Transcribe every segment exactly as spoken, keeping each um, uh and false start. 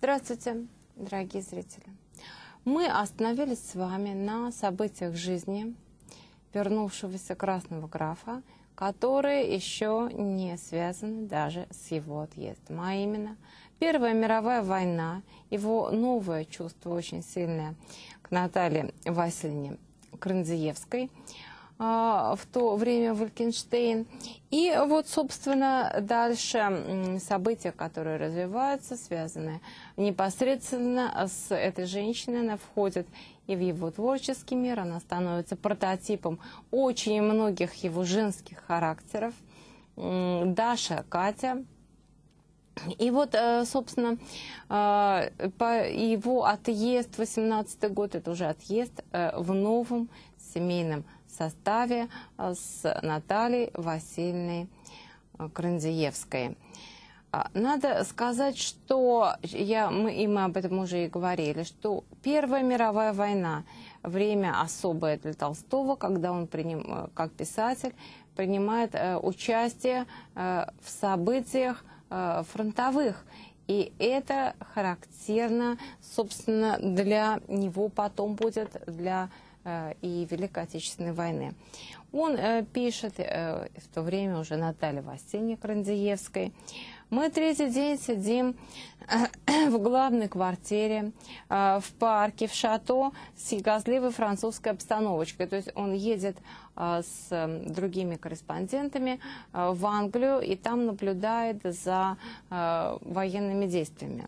Здравствуйте, дорогие зрители. Мы остановились с вами на событиях жизни вернувшегося красного графа, которые еще не связаны даже с его отъездом. А именно, Первая мировая война, его новое чувство очень сильное к Наталье Васильевне Крындзиевской, в то время Валькенштейн. И вот, собственно, дальше события, которые развиваются, связаны непосредственно с этой женщиной. Она входит и в его творческий мир, она становится прототипом очень многих его женских характеров. Даша, Катя. И вот, собственно, его отъезд, восемнадцатый год, это уже отъезд в новом семейном составе с Натальей Васильевной Крындзиевской. Надо сказать, что, я, мы, и мы об этом уже и говорили, что Первая мировая война – время особое для Толстого, когда он, приним, как писатель, принимает участие в событиях фронтовых. И это характерно, собственно, для него потом будет, для и Великой Отечественной войны. Он э, пишет э, в то время уже Наталье Васильевне Крындзиевской: «Мы третий день сидим э, в главной квартире, э, в парке, в шато с ягозливой французской обстановочкой». То есть он едет э, с э, другими корреспондентами э, в Англию и там наблюдает за э, военными действиями.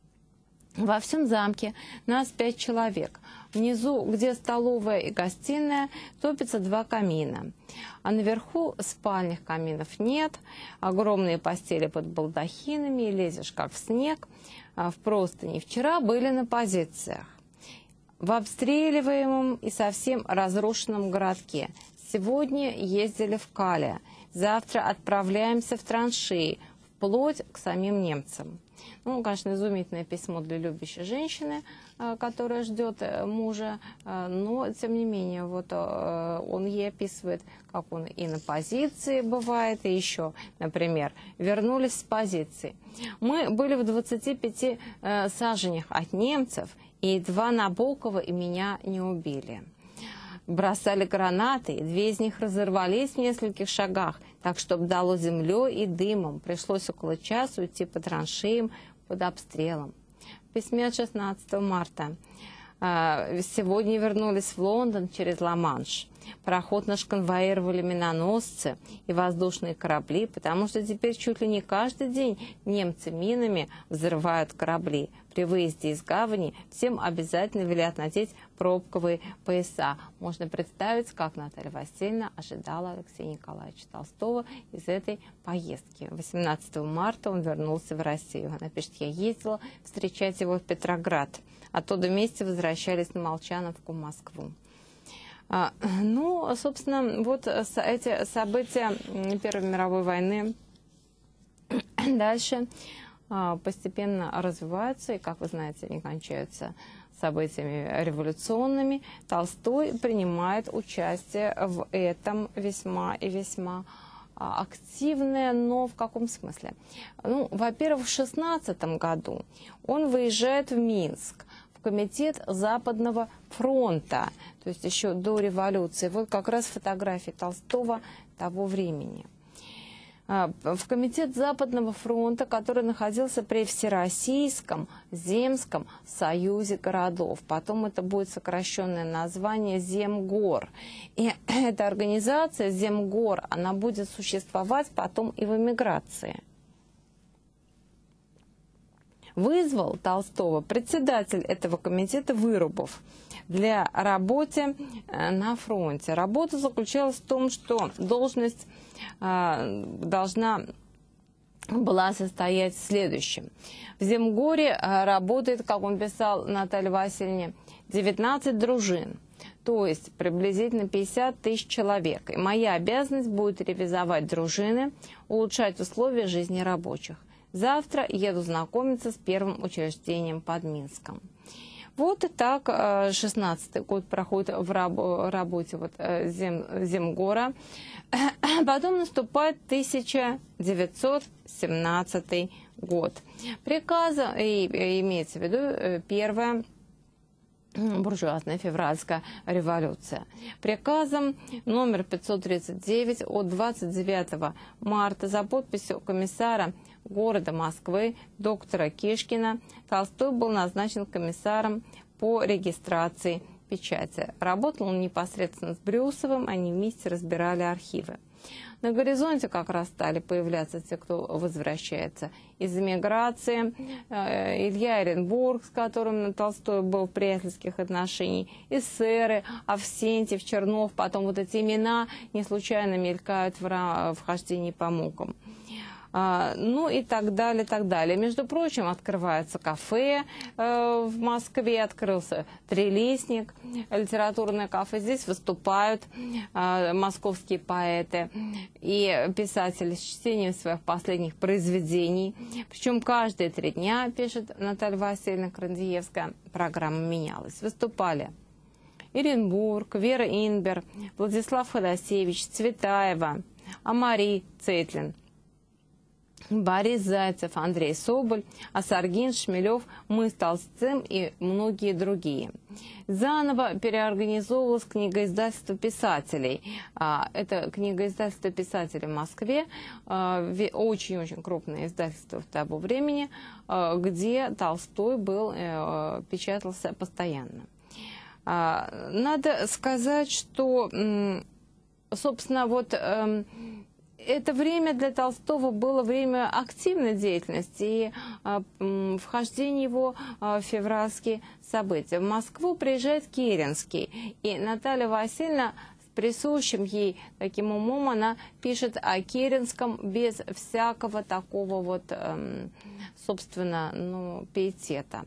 Во всем замке нас пять человек. Внизу, где столовая и гостиная, топятся два камина. А наверху спальных каминов нет. Огромные постели под балдахинами, и лезешь как в снег. В простыни. Вчера были на позициях. В обстреливаемом и совсем разрушенном городке. Сегодня ездили в Кале. Завтра отправляемся в траншеи, вплоть к самим немцам». Ну, конечно, изумительное письмо для любящей женщины, которая ждет мужа, но, тем не менее, вот он ей описывает, как он и на позиции бывает, и еще, например, вернулись с позиции. «Мы были в двадцати пяти саженях от немцев, и едва Набокова и меня не убили. Бросали гранаты, и две из них разорвались в нескольких шагах, так что обдало землей и дымом. Пришлось около часа уйти по траншеям под обстрелом». В письме от шестнадцатого марта: «Сегодня вернулись в Лондон через Ла-Манш. Пароход наш конвоировали миноносцы и воздушные корабли, потому что теперь чуть ли не каждый день немцы минами взрывают корабли. При выезде из гавани всем обязательно велят надеть пробковые пояса». Можно представить, как Наталья Васильевна ожидала Алексея Николаевича Толстого из этой поездки. восемнадцатого марта он вернулся в Россию. Она пишет: «Я ездила встречать его в Петроград. Оттуда вместе возвращались на Молчановку в Москву». А, ну, собственно, вот эти события Первой мировой войны дальше а, постепенно развиваются, и, как вы знаете, они кончаются событиями революционными. Толстой принимает участие в этом весьма и весьма активное, но в каком смысле? Ну, во-первых, в шестнадцатом году он выезжает в Минск, в комитет Западного фронта, то есть еще до революции. Вот как раз фотографии Толстого того времени. В комитет Западного фронта, который находился при Всероссийском земском союзе городов. Потом это будет сокращенное название Земгор. И эта организация Земгор, она будет существовать потом и в эмиграции. Вызвал Толстого председатель этого комитета Вырубов для работы на фронте. Работа заключалась в том, что должность э, должна была состоять в следующем. В Земгоре работает, как он писал Наталье Васильевне, девятнадцать дружин, то есть приблизительно пятьдесят тысяч человек. И моя обязанность будет ревизовать дружины, улучшать условия жизни рабочих. Завтра еду знакомиться с первым учреждением под Минском. Вот и так шестнадцатый год проходит в работе вот Зем, Земгора. Потом наступает тысяча девятьсот семнадцатый год. Приказа, и, и имеется в виду первая буржуазная февральская революция. Приказом номер пятьсот тридцать девять от двадцать девятого марта за подписью комиссара города Москвы доктора Кишкина Толстой был назначен комиссаром по регистрации печати. Работал он непосредственно с Брюсовым, они вместе разбирали архивы. На горизонте как раз стали появляться те, кто возвращается из эмиграции. Илья Эренбург, с которым Толстой был в приятельских отношениях, эсеры, Авсентьев, Чернов, потом вот эти имена не случайно мелькают в хождении по мукам. Ну и так далее, так далее. Между прочим, открывается кафе э, в Москве, открылся «Трилистник», литературное кафе. Здесь выступают э, московские поэты и писатели с чтением своих последних произведений. Причем каждые три дня, пишет Наталья Васильевна Крандиевская, программа менялась. Выступали Эренбург, Вера Инбер, Владислав Ходосевич, Цветаева, Амари Цейтлин, Борис Зайцев, Андрей Соболь, Осаргин, Шмелев, мы с Толстым и многие другие. Заново переорганизовывалось книгоиздательство писателей. Это книгоиздательство писателей в Москве, очень-очень крупное издательство в того времени, где Толстой был, печатался постоянно. Надо сказать, что, собственно, вот это время для Толстого было время активной деятельности и э, вхождения его э, в февральские события. В Москву приезжает Керенский, и Наталья Васильевна с присущим ей таким умом она пишет о Керенском без всякого такого вот, э, собственно, ну, пиетета.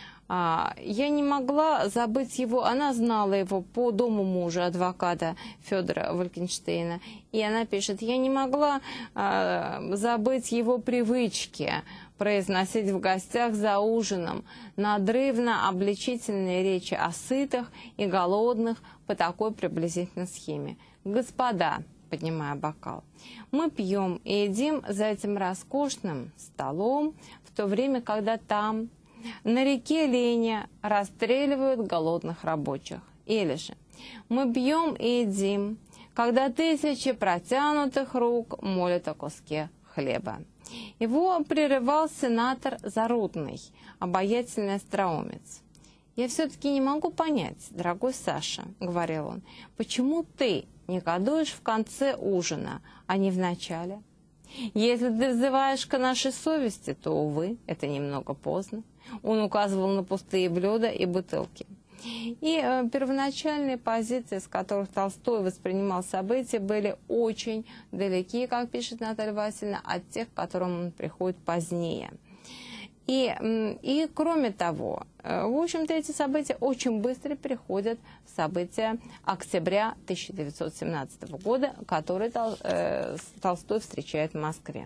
Я не могла забыть его, она знала его по дому мужа, адвоката Федора Валькенштейна, и она пишет: я не могла э, забыть его привычки произносить в гостях за ужином надрывно-обличительные речи о сытых и голодных по такой приблизительной схеме. Господа, поднимая бокал, мы пьем и едим за этим роскошным столом, в то время, когда там, на реке Леня, расстреливают голодных рабочих. Или же мы пьем и едим, когда тысячи протянутых рук молят о куске хлеба. Его прерывал сенатор Зарудный, обаятельный остроумец. «Я все-таки не могу понять, дорогой Саша, — говорил он, — почему ты негодуешь в конце ужина, а не в начале? Если ты взываешь к нашей совести, то, увы, это немного поздно». Он указывал на пустые блюда и бутылки. И э, первоначальные позиции, с которых Толстой воспринимал события, были очень далеки, как пишет Наталья Васильевна, от тех, к которым он приходит позднее. И, и кроме того, в общем-то, эти события очень быстро переходят в события октября тысяча девятьсот семнадцатого года, которые Тол, э, Толстой встречает в Москве.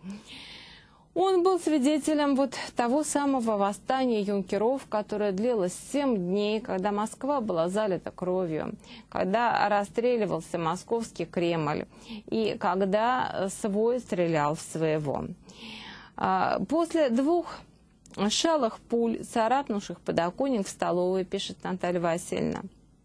Он был свидетелем вот того самого восстания юнкеров, которое длилось семь дней, когда Москва была залита кровью, когда расстреливался московский Кремль и когда свой стрелял в своего. После двух шалых пуль, царапнувших подоконник в столовой, пишет Наталья Васильевна,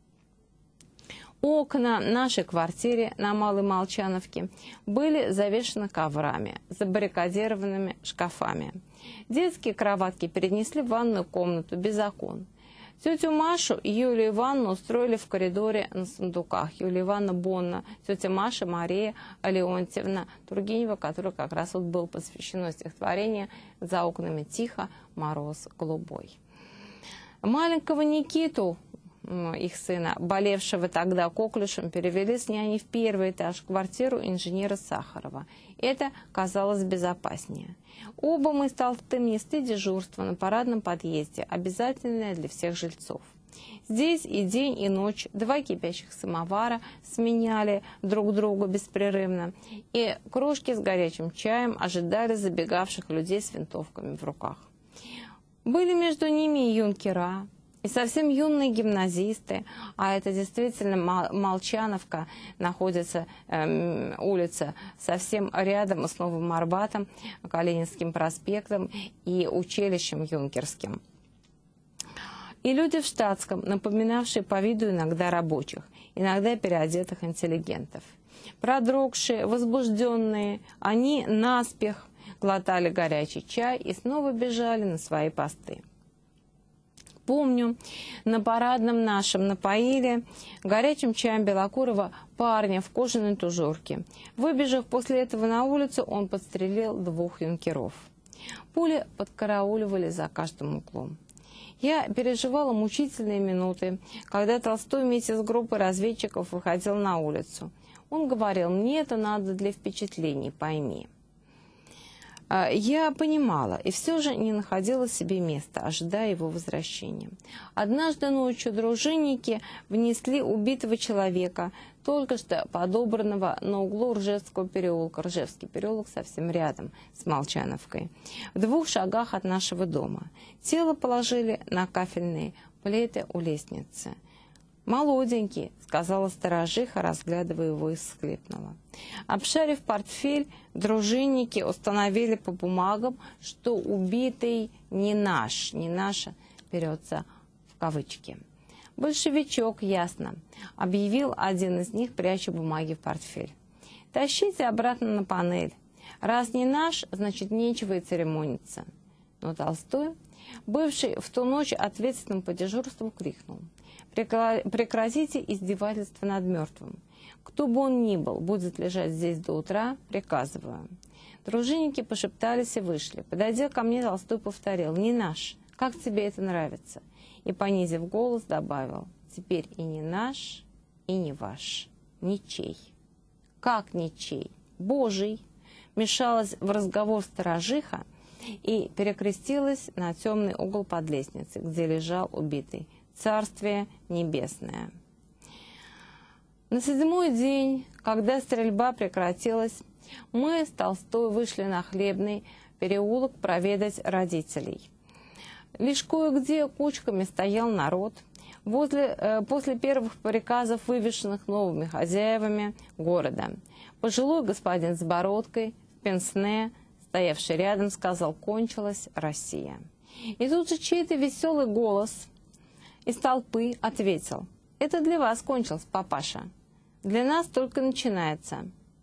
окна нашей квартиры на Малой Молчановке были завешены коврами, забаррикадированными шкафами. Детские кроватки перенесли в ванную комнату без окон. Тетю Машу и Юлию Ивановну устроили в коридоре на сундуках. Юлия Ивановна Бонна, тетя Маша Мария Леонтьевна Тургенева, которой как раз вот было посвящено стихотворение «За окнами тихо, мороз голубой». Маленького Никиту, их сына, болевшего тогда коклюшем, перевели с няней в первый этаж, в квартиру инженера Сахарова. Это казалось безопаснее. Оба мы с Толстым несли дежурство на парадном подъезде, обязательное для всех жильцов. Здесь и день, и ночь два кипящих самовара сменяли друг друга беспрерывно, и кружки с горячим чаем ожидали забегавших людей с винтовками в руках. Были между ними и юнкера, и совсем юные гимназисты, а это действительно Молчановка, находится э, улица совсем рядом с Новым Арбатом, Калининским проспектом и училищем Юнкерским. И люди в штатском, напоминавшие по виду иногда рабочих, иногда переодетых интеллигентов. Продрогшие, возбужденные, они наспех глотали горячий чай и снова бежали на свои посты. Помню, на парадном нашем напоили горячим чаем белокурого парня в кожаной тужурке. Выбежав после этого на улицу, он подстрелил двух юнкеров. Пули подкарауливали за каждым углом. Я переживала мучительные минуты, когда Толстой вместе с группой разведчиков выходил на улицу. Он говорил: «Мне это надо для впечатлений, пойми». Я понимала и все же не находила себе места, ожидая его возвращения. Однажды ночью дружинники внесли убитого человека, только что подобранного на углу Ржевского переулка. Ржевский переулок совсем рядом с Молчановкой, в двух шагах от нашего дома. Тело положили на кафельные плиты у лестницы. «Молоденький», — сказала сторожиха, разглядывая его, и всхлипнула. Обшарив портфель, дружинники установили по бумагам, что убитый не наш, не наша, берется в кавычки. «Большевичок, ясно», — объявил один из них, пряча бумаги в портфель. «Тащите обратно на панель. Раз не наш, значит, нечего и церемониться». Но Толстой, бывший в ту ночь ответственным по дежурству, крикнул: «Прекратите издевательство над мертвым. Кто бы он ни был, будет лежать здесь до утра, приказываю». Дружинники пошептались и вышли. Подойдя ко мне, Толстой повторил: «Не наш. Как тебе это нравится?» И, понизив голос, добавил: «Теперь и не наш, и не ваш. Ничей». «Как ничей? Божий!» Мешалась в разговор сторожиха и перекрестилась на темный угол под лестницей, где лежал убитый. Царствие небесное. На седьмой день, когда стрельба прекратилась, мы с Толстой вышли на Хлебный переулок проведать родителей. Лишь кое-где кучками стоял народ. Возле, э, после первых приказов, вывешенных новыми хозяевами города, пожилой господин с бородкой в пенсне, стоявший рядом, сказал: «Кончилась Россия». И тут же чей-то веселый голос из толпы ответил: «Это для вас кончилось, папаша. Для нас только начинается».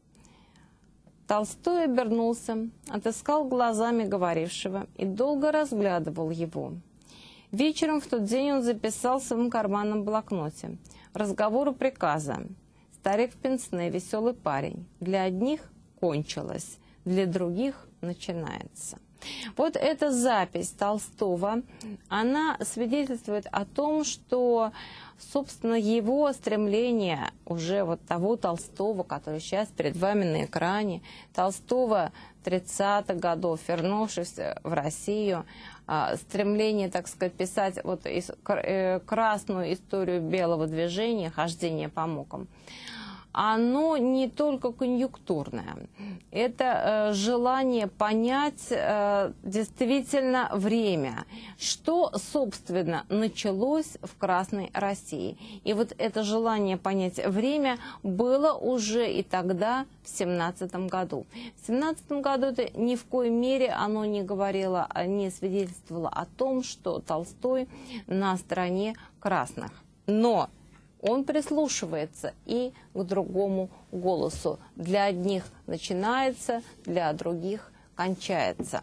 Толстой обернулся, отыскал глазами говорившего и долго разглядывал его. Вечером в тот день он записал в своем карманном блокноте: «Разговору приказа. Старик в пенсне, веселый парень. Для одних кончилось, для других начинается». Вот эта запись Толстого, она свидетельствует о том, что, собственно, его стремление, уже вот того Толстого, который сейчас перед вами на экране, Толстого тридцатых годов, вернувшегося в Россию, стремление, так сказать, писать вот красную историю белого движения, хождение по мукам, оно не только конъюнктурное. Это э, желание понять э, действительно время, что, собственно, началось в Красной России. И вот это желание понять время было уже и тогда, в семнадцатом году. В семнадцатом году это ни в коей мере оно не говорило, не свидетельствовало о том, что Толстой на стороне красных. Но он прислушивается и к другому голосу. Для одних начинается, для других кончается.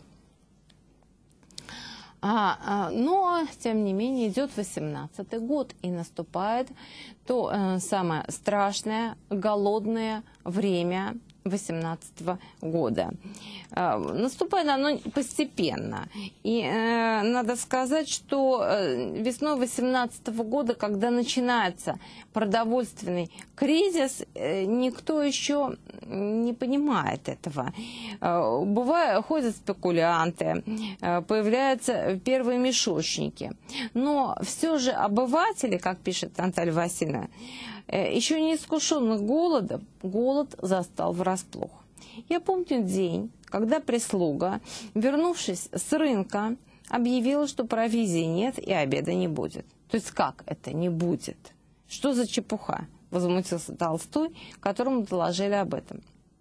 А, а, но, тем не менее, идет восемнадцатый год, и наступает то э, самое страшное, голодное время восемнадцатого года. Э, наступает оно постепенно. И э, надо сказать, что э, весной восемнадцатого года, когда начинается продовольственный кризис, э, никто еще не понимает этого. Э, бывают, ходят спекулянты, э, появляются первые мешочники. Но все же обыватели, как пишет Наталья Васильевна, еще не искушенных голодом, голод застал врасплох. Я помню день, когда прислуга, вернувшись с рынка, объявила, что провизии нет и обеда не будет. То есть как это не будет? Что за чепуха? Возмутился Толстой, которому доложили об этом.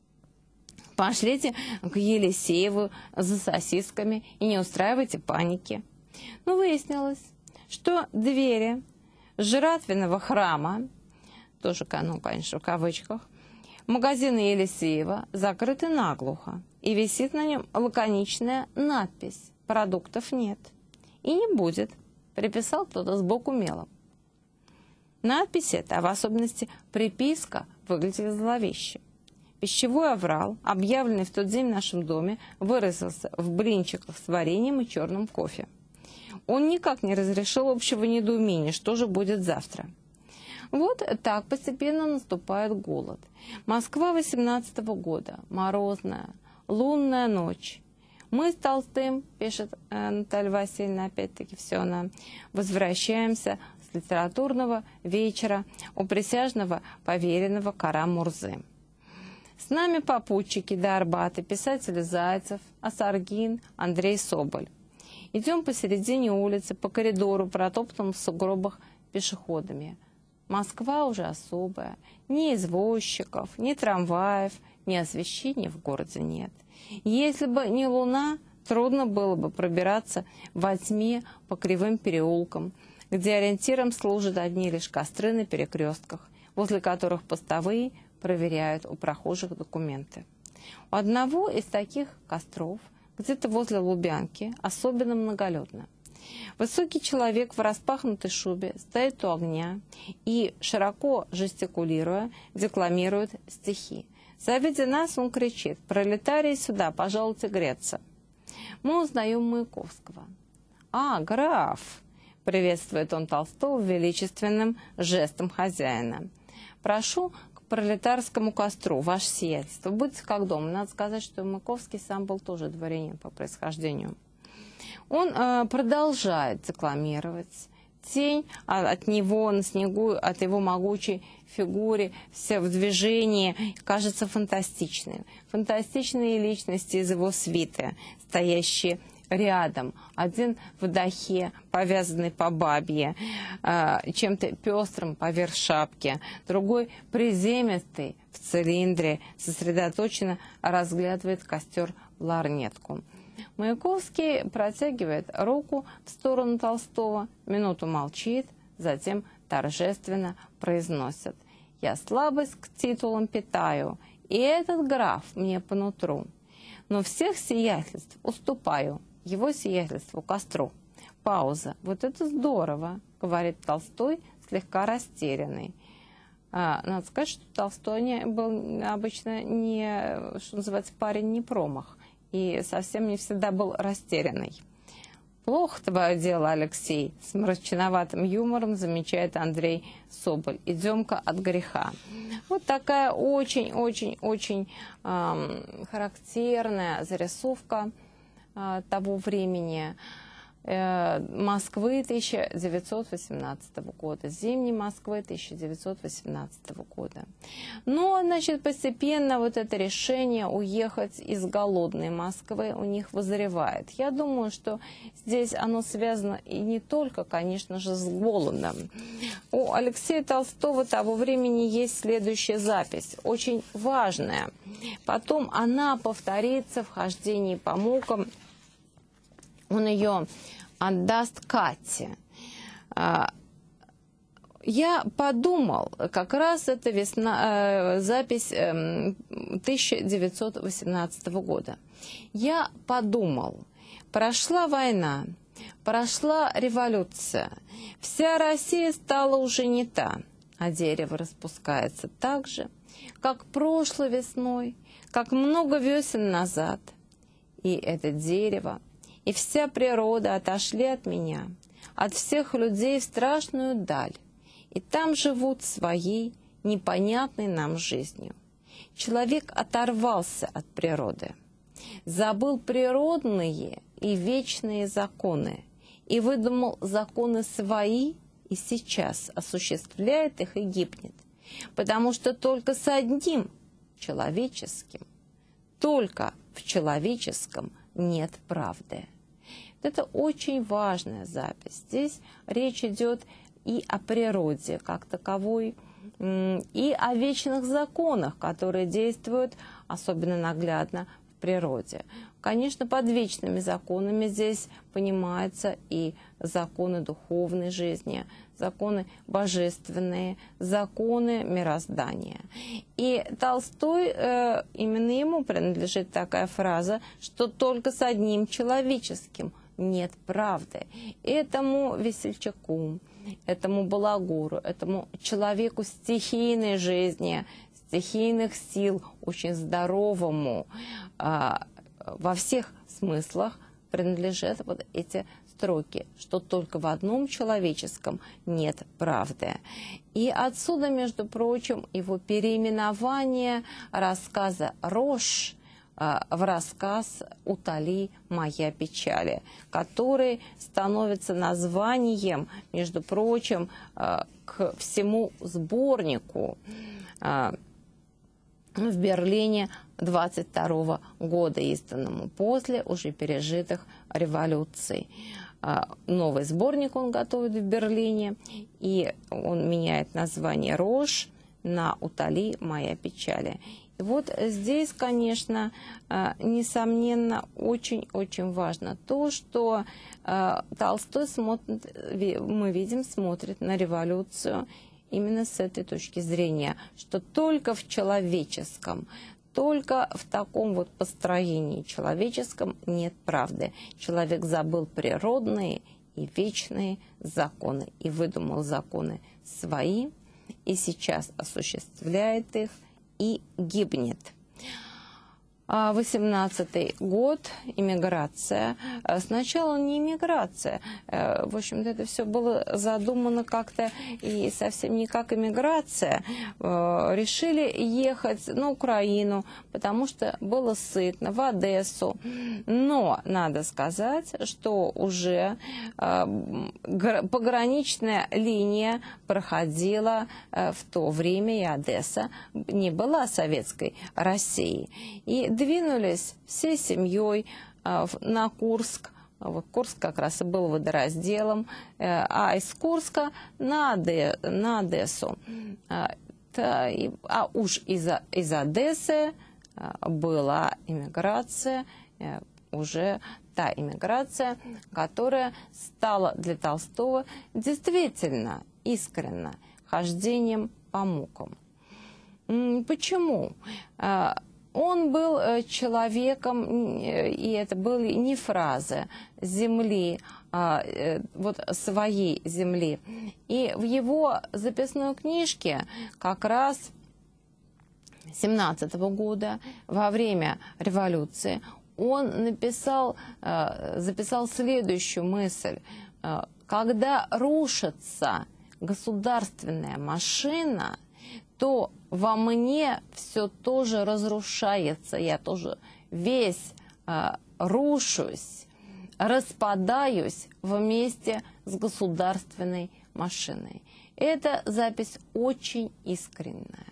Пошлите к Елисееву за сосисками и не устраивайте паники. Но выяснилось, что двери жратвенного храма, тоже, ну, конечно, в кавычках, магазина Елисеева закрыты наглухо, и висит на нем лаконичная надпись «Продуктов нет». И не будет, приписал кто-то сбоку мелом. Надпись эта, а в особенности приписка, выглядела зловеще. Пищевой аврал, объявленный в тот день в нашем доме, выразился в блинчиках с вареньем и черным кофе. Он никак не разрешил общего недоумения, что же будет завтра. Вот так постепенно наступает голод. Москва восемнадцатого года, морозная, лунная ночь. Мы с Толстым, пишет э, Наталья Васильевна, опять-таки все она, возвращаемся с литературного вечера у присяжного поверенного Кара-Мурзы. С нами попутчики до Арбата, писатели Зайцев, Осаргин, Андрей Соболь. Идем посередине улицы, по коридору, протоптанному в сугробах пешеходами. Москва уже особая. Ни извозчиков, ни трамваев, ни освещения в городе нет. Если бы не луна, трудно было бы пробираться во тьме по кривым переулкам, где ориентиром служат одни лишь костры на перекрестках, возле которых постовые проверяют у прохожих документы. У одного из таких костров, где-то возле Лубянки, особенно многолюдно. Высокий человек в распахнутой шубе стоит у огня и, широко жестикулируя, декламирует стихи. Завидя нас, он кричит: «Пролетарии сюда, пожалуйте греться». Мы узнаем Маяковского. «А, граф!» — приветствует он Толстого величественным жестом хозяина. «Прошу к пролетарскому костру, ваше сиятельство. Будьте как дома». Надо сказать, что Маяковский сам был тоже дворянин по происхождению. Он э, продолжает декламировать. Тень от него на снегу, от его могучей фигуре, все в движении, кажется фантастичным. Фантастичные личности из его свиты, стоящие рядом. Один в дахе, повязанный по бабье, э, чем-то пестрым поверх шапки. Другой приземистый, в цилиндре, сосредоточенно разглядывает костер в ларнетку. Маяковский протягивает руку в сторону Толстого, минуту молчит, затем торжественно произносит: «Я слабость к титулам питаю, и этот граф мне по нутру. Но всех сиятельств уступаю его сиятельству костру». Пауза. «Вот это здорово», — говорит Толстой, слегка растерянный. А, надо сказать, что Толстой не, был обычно не, что называется, парень не промах. И совсем не всегда был растерянный. «Плохо твое дело, Алексей», — с мрачноватым юмором замечает Андрей Соболь. «Идем-ка от греха». Вот такая очень-очень-очень э, характерная зарисовка э, того времени. Э, Москвы тысяча девятьсот восемнадцатого года, зимней Москвы тысяча девятьсот восемнадцатого года. Но, значит, постепенно вот это решение уехать из голодной Москвы у них вызревает. Я думаю, что здесь оно связано и не только, конечно же, с голодом. У Алексея Толстого того времени есть следующая запись, очень важная. Потом она повторится в «Хождении по мукам». Он ее отдаст Кате. Я подумал, как раз это весна, запись тысяча девятьсот восемнадцатого года. Я подумал, прошла война, прошла революция, вся Россия стала уже не та, а дерево распускается так же, как прошлой весной, как много весен назад. И это дерево, и вся природа отошли от меня, от всех людей в страшную даль, и там живут своей непонятной нам жизнью. Человек оторвался от природы, забыл природные и вечные законы, и выдумал законы свои, и сейчас осуществляет их и гибнет, потому что только с одним человеческим, только в человеческом нет правды. Это очень важная запись. Здесь речь идет и о природе как таковой, и о вечных законах, которые действуют особенно наглядно в природе. Конечно, под вечными законами здесь понимаются и законы духовной жизни, законы божественные, законы мироздания. И Толстой, э, именно ему принадлежит такая фраза, что только с одним человеческим нет правды. Этому весельчаку, этому балагуру, этому человеку стихийной жизни, стихийных сил, очень здоровому, э, во всех смыслах принадлежат вот эти строки, что только в одном человеческом нет правды. И отсюда, между прочим, его переименование рассказа «Рош» в рассказ «Утоли моя печали», который становится названием, между прочим, к всему сборнику в Берлине двадцать второго года, изданному после уже пережитых революций. Новый сборник он готовит в Берлине, и он меняет название «Рош» на «Утоли моя печали». И вот здесь, конечно, несомненно, очень-очень важно то, что Толстой смотрит, мы видим, смотрит на революцию именно с этой точки зрения, что только в человеческом, только в таком вот построении человеческом нет правды. Человек забыл природные и вечные законы и выдумал законы свои, и сейчас осуществляет их и гибнет. восемнадцатый год, иммиграция. Сначала не иммиграция. В общем-то, это все было задумано как-то и совсем не как иммиграция. Решили ехать на Украину, потому что было сытно, в Одессу. Но надо сказать, что уже пограничная линия проходила в то время, и Одесса не была советской Россией. И двинулись всей семьей на Курск. Вот Курск как раз и был водоразделом, а из Курска на, Оде, на Одессу. А уж из, из Одессы была иммиграция, уже та иммиграция, которая стала для Толстого действительно искренно хождением по мукам. Почему? Он был человеком, и это были не фразы, земли, вот своей земли. И в его записной книжке как раз семнадцатого года, во время революции, он написал, записал следующую мысль. Когда рушится государственная машина, то во мне все тоже разрушается, я тоже весь э, рушусь, распадаюсь вместе с государственной машиной. Эта запись очень искренняя.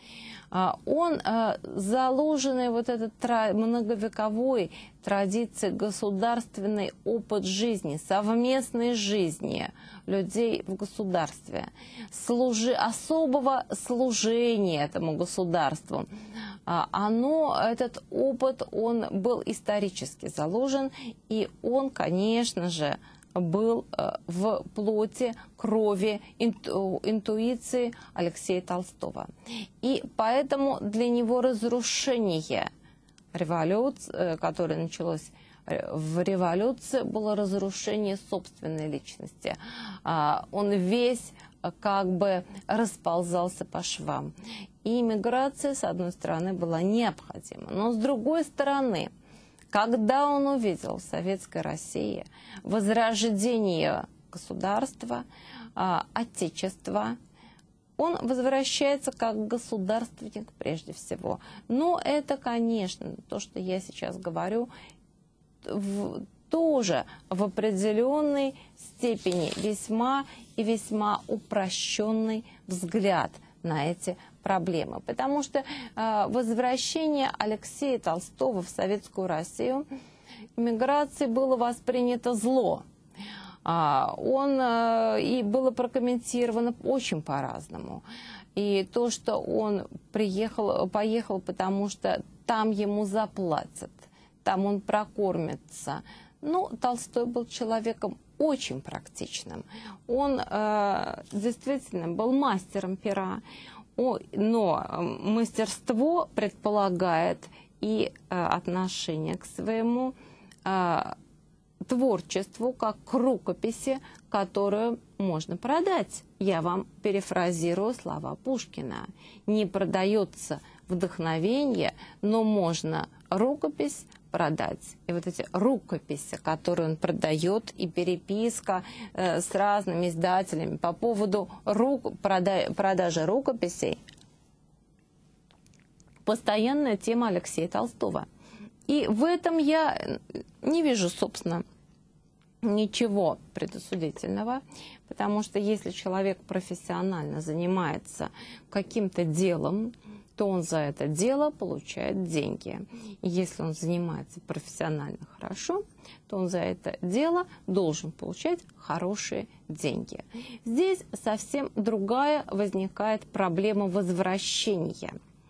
Он заложенный вот этот многовековой традиции, государственный опыт жизни, совместной жизни людей в государстве, служи, особого служения этому государству. Оно, этот опыт, он был исторически заложен, и он, конечно же, был в плоти, крови, инту, интуиции Алексея Толстого. И поэтому для него разрушение революции, которое началось в революции, было разрушение собственной личности. Он весь как бы расползался по швам. И иммиграция, с одной стороны, была необходима. Но с другой стороны, когда он увидел в Советской России возрождение государства, отечества, он возвращается как государственник прежде всего. Но это, конечно, то, что я сейчас говорю, в, тоже в определенной степени весьма и весьма упрощенный взгляд на эти проблемы. Потому что э, возвращение Алексея Толстого в Советскую Россию иммиграции было воспринято зло. Он и было прокомментировано очень по-разному. И то, что он приехал, поехал, потому что там ему заплатят, там он прокормится. Ну, Толстой был человеком очень практичным. Он э, действительно был мастером пера, о, но мастерство предполагает и э, отношение к своему э, творчеству, как к рукописи, которую можно продать. Я вам перефразирую слова Пушкина. Не продается вдохновение, но можно рукопись продать. И вот эти рукописи, которые он продает, и переписка э, с разными издателями по поводу рук, прода продажи рукописей, постоянная тема Алексея Толстого. И в этом я не вижу, собственно, ничего предосудительного, потому что если человек профессионально занимается каким-то делом, то он за это дело получает деньги. И если он занимается профессионально хорошо, то он за это дело должен получать хорошие деньги. Здесь совсем другая возникает проблема возвращения.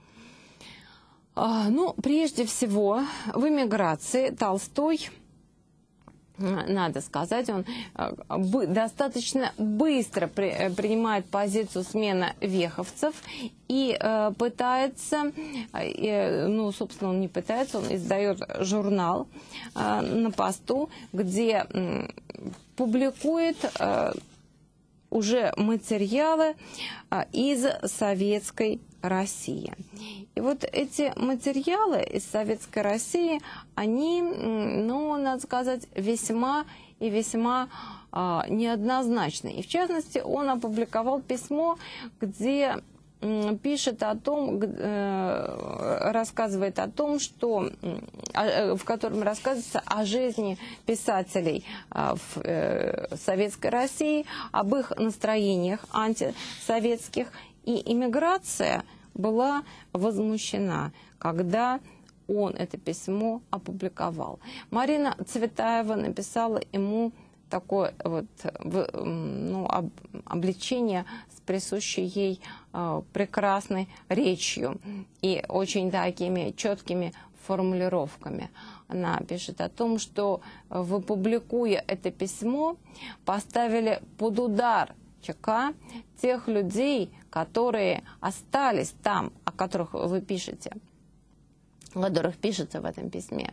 Ну, прежде всего, в эмиграции Толстой, надо сказать, он достаточно быстро принимает позицию смены веховцев и пытается, ну, собственно, он не пытается, он издает журнал на посту, где публикует уже материалы из советской России. И вот эти материалы из советской России, они, ну, надо сказать, весьма и весьма э, неоднозначны. И в частности, он опубликовал письмо, где э, пишет о том, э, рассказывает о том, что, э, в котором рассказывается о жизни писателей э, в э, советской России, об их настроениях антисоветских. И иммиграция была возмущена, когда он это письмо опубликовал. Марина Цветаева написала ему такое вот, ну, об, обличение с присущей ей э, прекрасной речью и очень такими четкими формулировками. Она пишет о том, что вы, публикуя это письмо, поставили под удар ЧК тех людей, которые остались там, о которых вы пишете, о которых пишется в этом письме.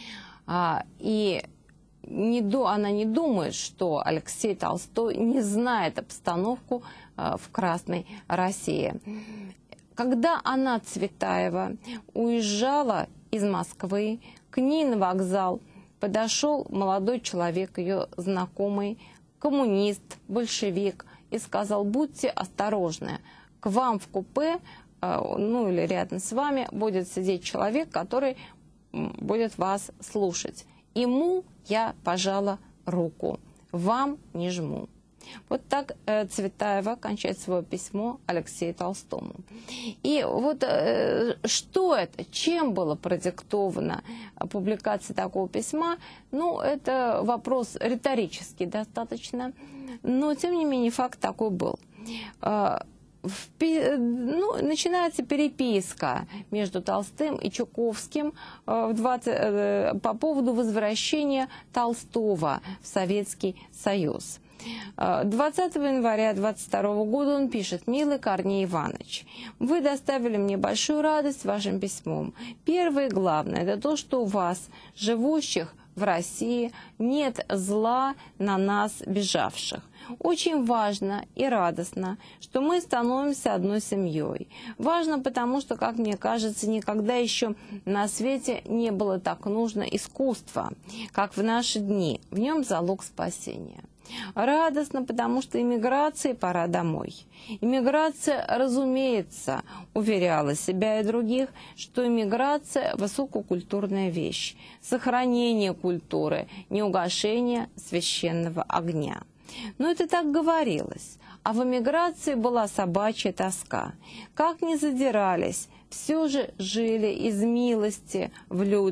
И не до, она не думает, что Алексей Толстой не знает обстановку в Красной России. Когда Анна Цветаева уезжала из Москвы, к ней на вокзал подошел молодой человек, ее знакомый, коммунист, большевик, и сказал: будьте осторожны, к вам в купе, ну или рядом с вами, будет сидеть человек, который будет вас слушать. Ему я пожала руку, вам не жму. Вот так э, Цветаева кончает свое письмо Алексею Толстому. И вот э, что это, чем было продиктовано публикация такого письма, ну, это вопрос риторический достаточно, но, тем не менее, факт такой был. Э, в, ну, начинается переписка между Толстым и Чуковским э, в двадцать, э, по поводу возвращения Толстого в Советский Союз. двадцатого января двадцать второго года он пишет: «Милый Корней Иванович, вы доставили мне большую радость вашим письмом. Первое и главное – это то, что у вас, живущих в России, нет зла на нас, бежавших. Очень важно и радостно, что мы становимся одной семьей. Важно потому, что, как мне кажется, никогда еще на свете не было так нужно искусство, как в наши дни. В нем залог спасения. Радостно, потому что иммиграции пора домой. Иммиграция, разумеется, уверяла себя и других, что иммиграция – высококультурная вещь, сохранение культуры, не угошение священного огня. Но это так говорилось. А в эмиграции была собачья тоска. Как ни задирались, все же жили из милости в людях.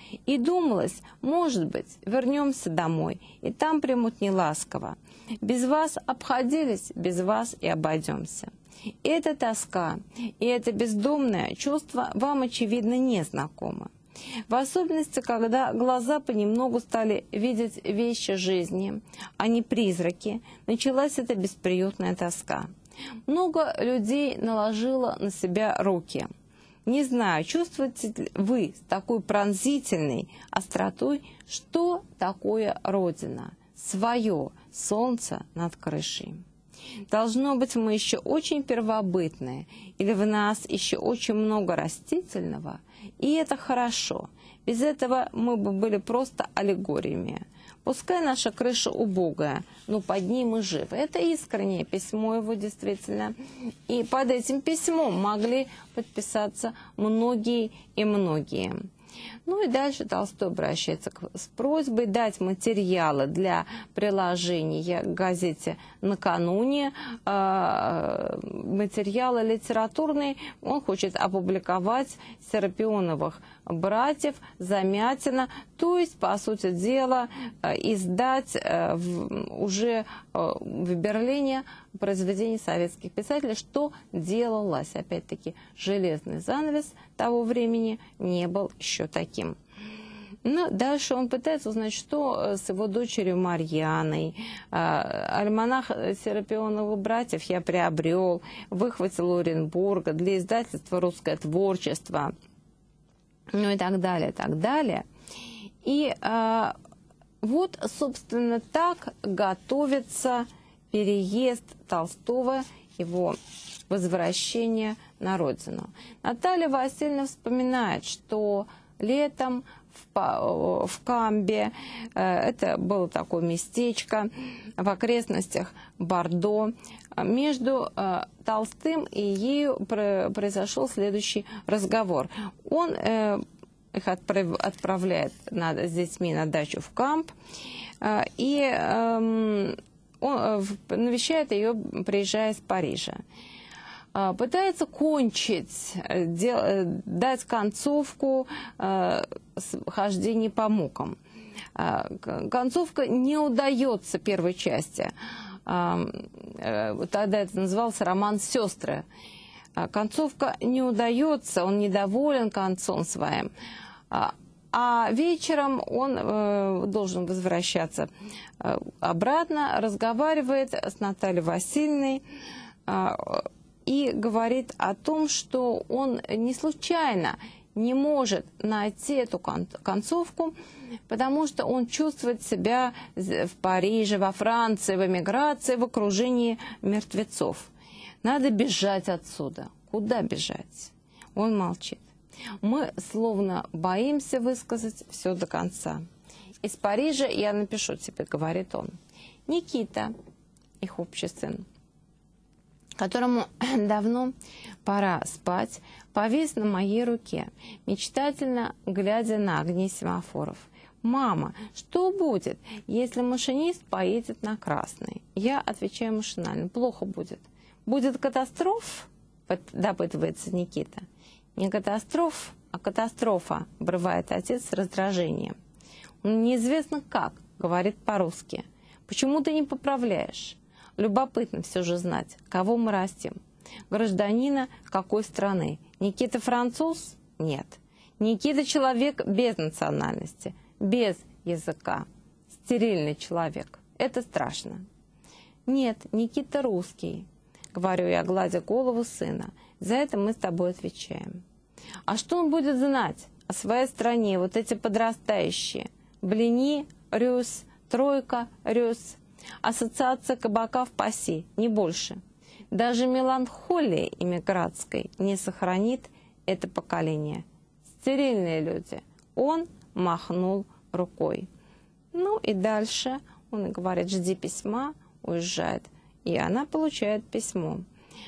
И думалось, может быть, вернемся домой, и там примут неласково. Без вас обходились, без вас и обойдемся. И эта тоска, и это бездомное чувство вам, очевидно, не знакомы. В особенности, когда глаза понемногу стали видеть вещи жизни, а не призраки, началась эта бесприютная тоска. Много людей наложило на себя руки. Не знаю, чувствуете ли вы с такой пронзительной остротой, что такое Родина, свое солнце над крышей. Должно быть, мы еще очень первобытные, или в нас еще очень много растительного, и это хорошо. Без этого мы бы были просто аллегориями. Пускай наша крыша убогая, но под ней мы живы. Это искреннее письмо его действительно. И под этим письмом могли подписаться многие и многие. Ну и дальше Толстой обращается к, с просьбой дать материалы для приложения к газете накануне. Э, материалы литературные он хочет опубликовать Серапионовых братьев, Замятина, то есть, по сути дела, э, издать э, в, уже э, в Берлине произведения советских писателей, что делалось. Опять-таки, железный занавес того времени не был еще таким. Но дальше он пытается узнать, что с его дочерью Марьяной. Альманах Серапионовых братьев я приобрел, выхватил у Оренбурга для издательства «Русское творчество», ну и так далее, так далее. И а, вот, собственно, так готовится переезд Толстого, его возвращение на родину. Наталья Васильевна вспоминает, что летом в, в Камбе, это было такое местечко в окрестностях Бордо, между Толстым и ею произошел следующий разговор. Он их отправляет с детьми на дачу в Камп, и он навещает ее, приезжая из Парижа. Пытается кончить, дать концовку хождения по мукам. Концовка не удается первой части. Тогда это назывался роман «Сестры». Концовка не удается, он недоволен концом своим. А вечером он должен возвращаться обратно, разговаривает с Натальей Васильевной и говорит о том, что он не случайно не может найти эту концовку, потому что он чувствует себя в Париже, во Франции, в эмиграции, в окружении мертвецов. Надо бежать отсюда. Куда бежать? Он молчит. Мы словно боимся высказать все до конца. Из Парижа я напишу тебе, говорит он. Никита, их общий сын, которому давно пора спать, повис на моей руке, мечтательно глядя на огни семафоров. «Мама, что будет, если машинист поедет на красный?» Я отвечаю машинально. «Плохо будет». «Будет катастрофа?» – допытывается Никита. «Не катастрофа, а катастрофа», – обрывает отец с раздражением. Он неизвестно как, говорит по-русски. «Почему ты не поправляешь? Любопытно все же знать, кого мы растим. Гражданина какой страны? Никита француз? Нет. Никита человек без национальности, без языка. Стерильный человек. Это страшно». «Нет, Никита русский», — говорю я, гладя голову сына. «За это мы с тобой отвечаем». «А что он будет знать о своей стране, вот эти подрастающие? Блини, рюс, тройка, рюс, ассоциация кабака в паси, не больше. Даже меланхолия иммигрантской не сохранит это поколение. Стерильные люди». Он махнул рукой. Ну и дальше он говорит: «Жди письма», уезжает. И она получает письмо.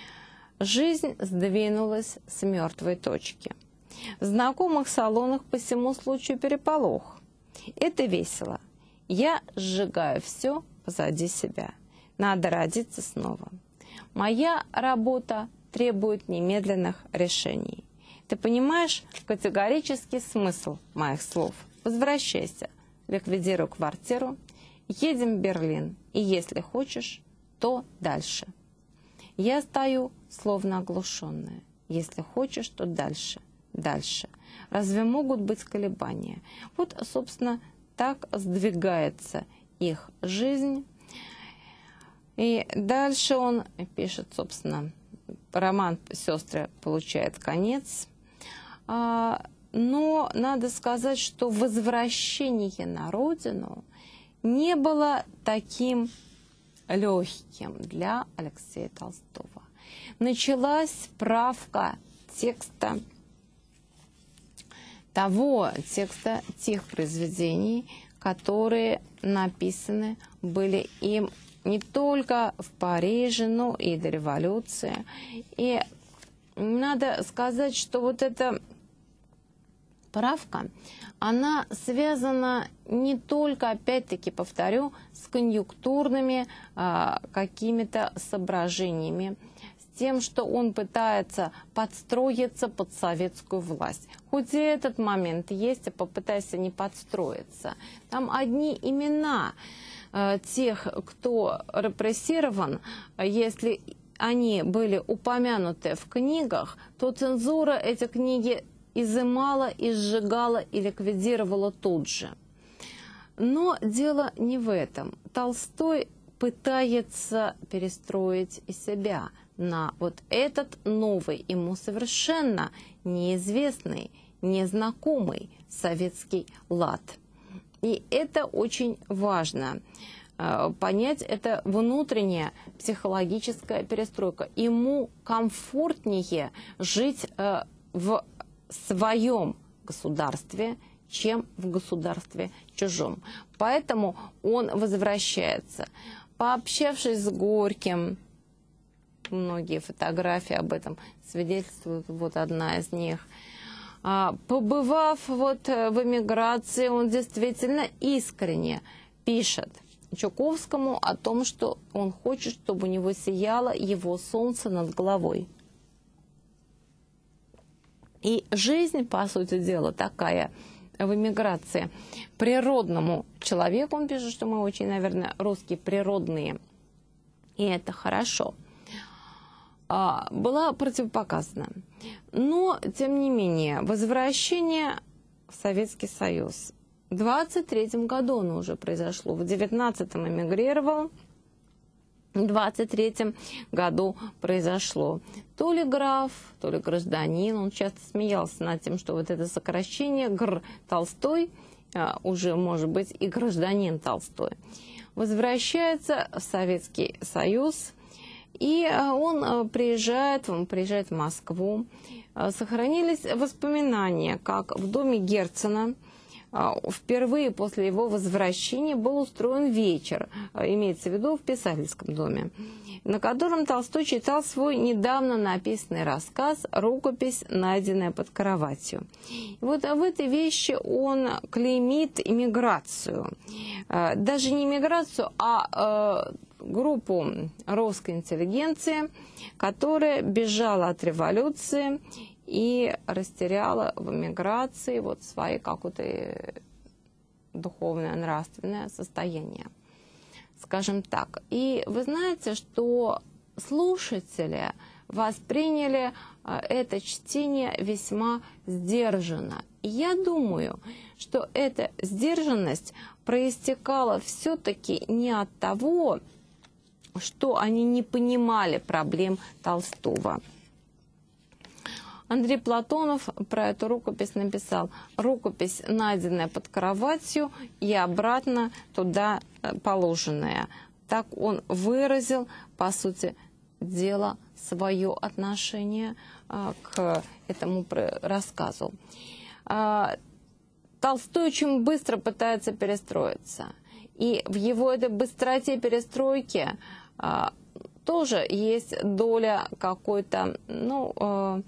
Жизнь сдвинулась с мертвой точки. В знакомых салонах по всему случаю переполох. Это весело. Я сжигаю все позади себя. Надо родиться снова. Моя работа требует немедленных решений. Ты понимаешь категорический смысл моих слов? возвращайся, ликвидируй квартиру, едем в Берлин, и если хочешь, то дальше. Я стою, словно оглушенная. Если хочешь, то дальше, дальше. Разве могут быть колебания? Вот, собственно, так сдвигается их жизнь. И дальше он пишет, собственно, роман «Сестры» получает конец. Но надо сказать, что возвращение на родину не было таким легким для Алексея Толстого. Началась правка текста, того текста, тех произведений, которые написаны были им не только в Париже, но и до революции. И надо сказать, что вот эта правка, она связана не только, опять-таки, повторю, с конъюнктурными а, какими-то соображениями, с тем, что он пытается подстроиться под советскую власть. Хоть и этот момент есть, а попытайся не подстроиться. Там одни имена а, тех, кто репрессирован, если они были упомянуты в книгах, то цензура эти книги изымала, и сжигала и ликвидировала тут же. Но дело не в этом. Толстой пытается перестроить и себя на вот этот новый, ему совершенно неизвестный, незнакомый советский лад. И это очень важно. Понять, это внутренняя психологическая перестройка. Ему комфортнее жить в своем государстве, чем в государстве чужом. Поэтому он возвращается. Пообщавшись с Горьким, многие фотографии об этом свидетельствуют, вот одна из них. Побывав вот в эмиграции, он действительно искренне пишет Чуковскому о том, что он хочет, чтобы у него сияло его солнце над головой. И жизнь, по сути дела, такая в эмиграции. Природному человеку, он пишет, что мы очень, наверное, русские природные, и это хорошо, была противопоказана. Но, тем не менее, возвращение в Советский Союз. В двадцать третьем году оно уже произошло, в девятнадцатом эмигрировал, в двадцать третьем году произошло. То ли граф, то ли гражданин, он часто смеялся над тем, что вот это сокращение гр Толстой, уже может быть и гражданин Толстой, возвращается в Советский Союз, и он приезжает, он приезжает в Москву. Сохранились воспоминания, как в доме Герцена впервые после его возвращения был устроен вечер, имеется в виду в писательском доме, на котором Толстой читал свой недавно написанный рассказ «Рукопись, найденная под кроватью». И вот в этой вещи он клеймит иммиграцию. Даже не иммиграцию, а группу русской интеллигенции, которая бежала от революции и растеряла в эмиграции вот свои какое-то духовное, нравственное состояние, скажем так. И вы знаете, что слушатели восприняли это чтение весьма сдержанно. И я думаю, что эта сдержанность проистекала все-таки не от того, что они не понимали проблем Толстого. Андрей Платонов про эту рукопись написал: «Рукопись, найденная под кроватью и обратно туда положенная». Так он выразил, по сути дела, свое отношение а, к этому рассказу. А, Толстой очень быстро пытается перестроиться. И в его этой быстроте перестройки а, тоже есть доля какой-то, ну, а,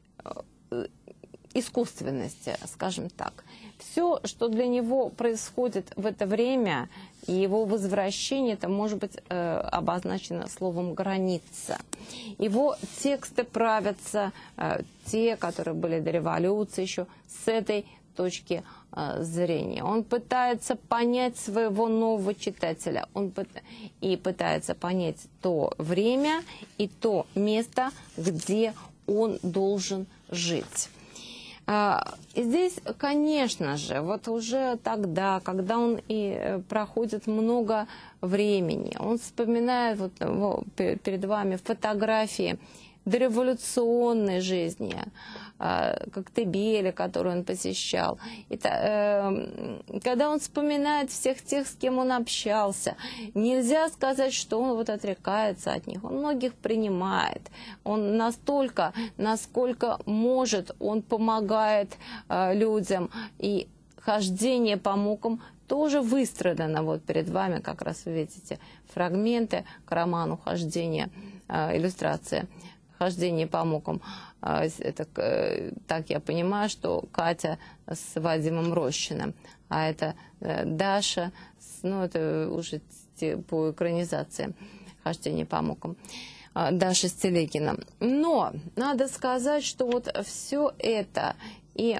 искусственности, скажем так. Все, что для него происходит в это время, и его возвращение, это может быть э, обозначено словом «граница». Его тексты правятся, э, те, которые были до революции, еще с этой точки э, зрения. Он пытается понять своего нового читателя. Он пыт... и пытается понять то время и то место, где он должен жить. И здесь, конечно же, вот уже тогда, когда он и проходит много времени, он вспоминает вот перед вами фотографии дореволюционной жизни, Коктебеля, которую он посещал. И, э, когда он вспоминает всех тех, с кем он общался, нельзя сказать, что он вот отрекается от них. Он многих принимает. Он настолько, насколько может, он помогает э, людям. И хождение по мукам тоже выстрадано. Вот перед вами как раз вы видите фрагменты к роману «Хождение», э, иллюстрация «Хождение по мукам». Это, так я понимаю, что Катя с Вадимом Рощиным, а это Даша, ну это уже по экранизации «Хождение по мукам», Даша с Телегиным. Но надо сказать, что вот все это, и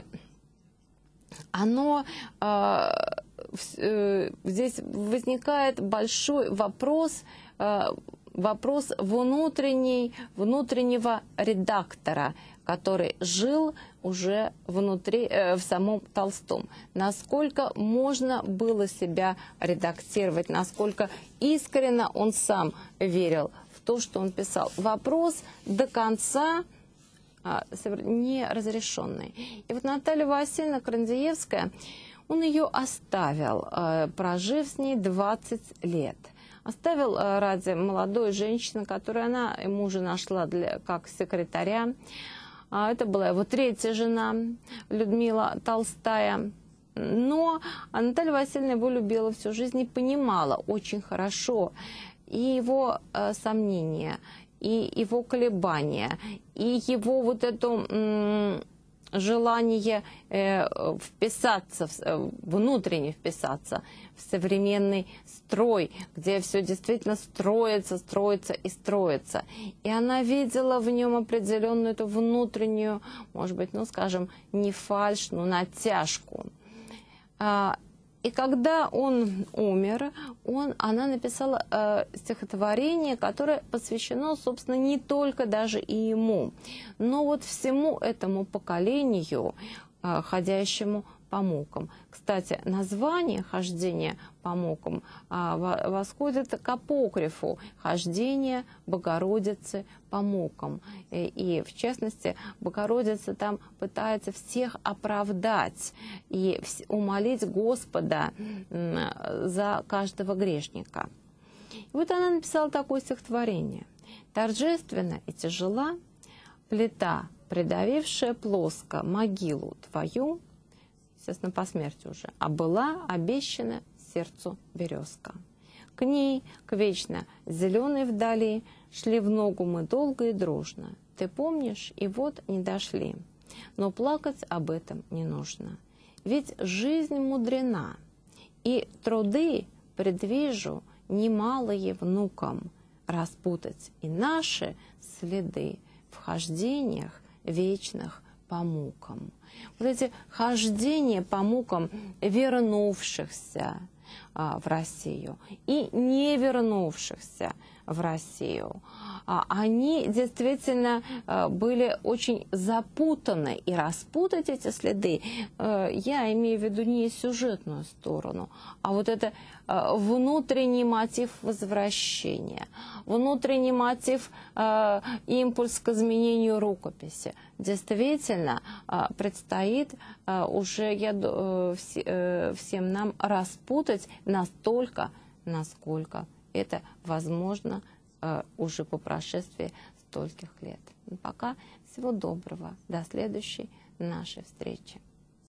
оно, здесь возникает большой вопрос, вопрос внутренней, внутреннего редактора, который жил уже внутри, э, в самом Толстом. Насколько можно было себя редактировать, насколько искренне он сам верил в то, что он писал. Вопрос до конца э, не разрешенный. И вот Наталья Васильевна Крандзиевская, он ее оставил, э, прожив с ней двадцать лет. Оставил ради молодой женщины, которую она ему уже нашла для, как секретаря. Это была его третья жена, Людмила Толстая. Но Наталья Васильевна его любила всю жизнь и понимала очень хорошо и его э, сомнения, и его колебания, и его вот эту... М желание э, вписаться, в, внутренне вписаться в современный строй, где все действительно строится, строится и строится. И она видела в нем определенную эту внутреннюю, может быть, ну, скажем, не фальшь, но натяжку. А, и когда он умер, он, она написала э, стихотворение, которое посвящено, собственно, не только даже и ему, но вот всему этому поколению, э, ходящему по мукам. Кстати, название «Хождение по мукам» э, восходит к апокрифу «Хождение Богородицы по мукам». И, и, в частности, Богородица там пытается всех оправдать и умолить Господа э, за каждого грешника. И вот она написала такое стихотворение. «Торжественно и тяжела плита, придавившая плоско могилу твою», естественно, по смерти уже, «а была обещана сердцу березка. К ней, к вечно зеленой вдали, шли в ногу мы долго и дружно. Ты помнишь, и вот не дошли. Но плакать об этом не нужно. Ведь жизнь мудрена, и труды, предвижу, немалые внукам, распутать и наши следы в хождениях вечных по мукам». Вот эти хождения по мукам вернувшихся а, в Россию и не вернувшихся в Россию, а, они действительно а, были очень запутаны. И распутать эти следы, а, я имею в виду не сюжетную сторону, а вот это а, внутренний мотив возвращения, внутренний мотив, а, импульс к изменению рукописи. Действительно, а, предстоит а, уже я, а, вс, а, всем нам распутать настолько, насколько это возможно э, уже по прошествии стольких лет. Пока всего доброго. До следующей нашей встречи.